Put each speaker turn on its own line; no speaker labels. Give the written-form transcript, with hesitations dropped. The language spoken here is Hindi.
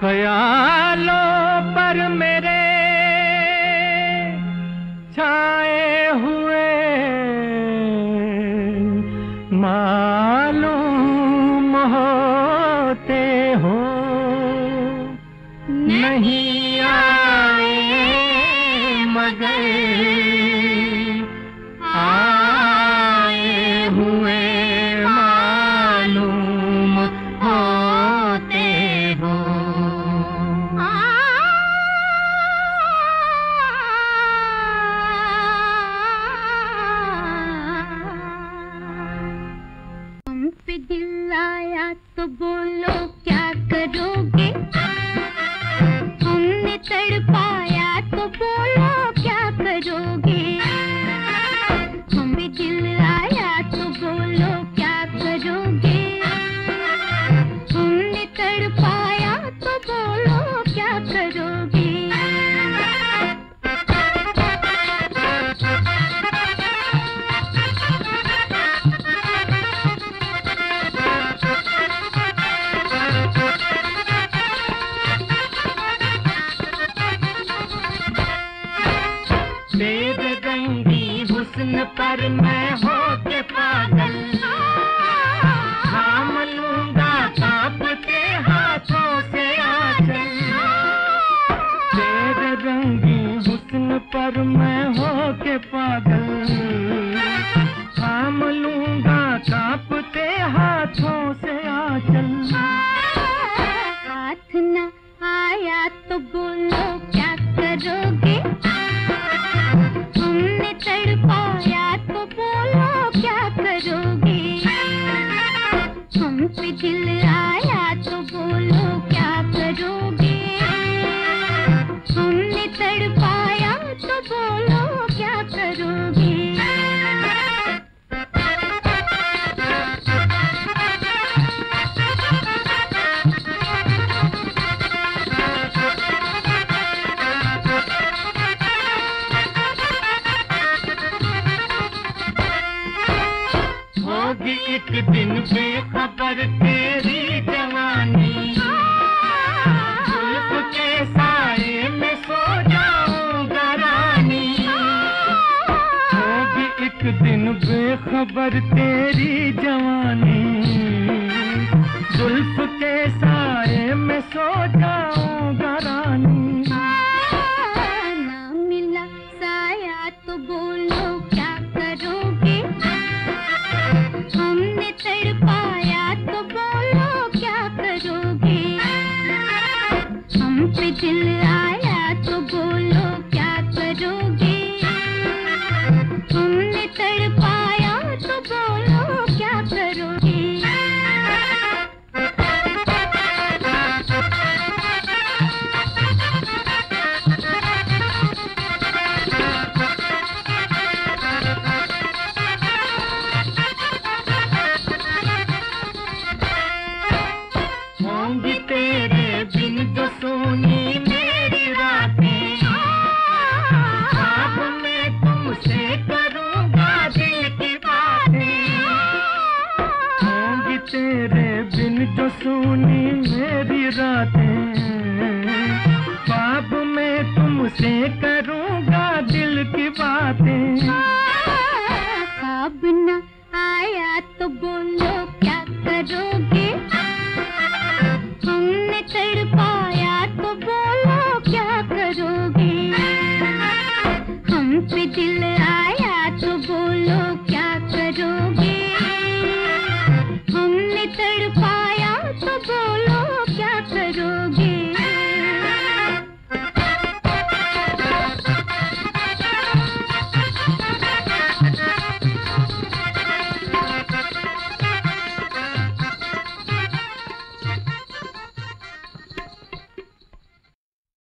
ख्यालों पर मेरे छाए हुए मालूम होते हो, नहीं आए मगर आए हुए मालूम होते हो।
हम पे दिल आया तो बोलो क्या करोगे, हमने तड़पाया तो बोलो क्या करोगे। हम पे दिल आया तो बोलो क्या करोगे, हमने तड़पाया तो बोलो क्या करोगे।
तेरे रंगी हुस्न पर मैं होके पागल, थाम लूंगा कांपते हाथों से आंचल। तेरे रंगी हुस्न पर मैं होके पागल, थाम लूंगा कांपते हाथों से आंचल।
हाथ न आया तो बोलो क्या करोगे, हमने तड़पाया तो बोलो क्या करोगे। हम पे दिल आया तो बोलो क्या करोगे, हमने तड़पाया तो बोलो क्या करोगे।
होगी एक दिन बेखबर तेरी जवानी, जुल्फ के साए में सो जाऊंगा रानी। होगी एक दिन बेखबर तेरी जवानी, जुल्फ के साए में सो जाऊंगा रानी।
ना मिला साया तो बोलो क्या करोगे, हमने तड़पाया तो बोलो क्या करोगे। हम पे दिल आया तो बोलो क्या करोगे, हमने तड़पाया तो बोलो क्या करोगे।
होंगी तेरे बिन जो सोनी मेरी रातें, ख्वाब में तुमसे करूंगा दिल की बातें। होंगी तेरे बिन जो सोनी मेरी रातें, ख्वाब में तुमसे करूंगा दिल की बातें।
ख्वाब न आया तो बोलो क्या करोगे,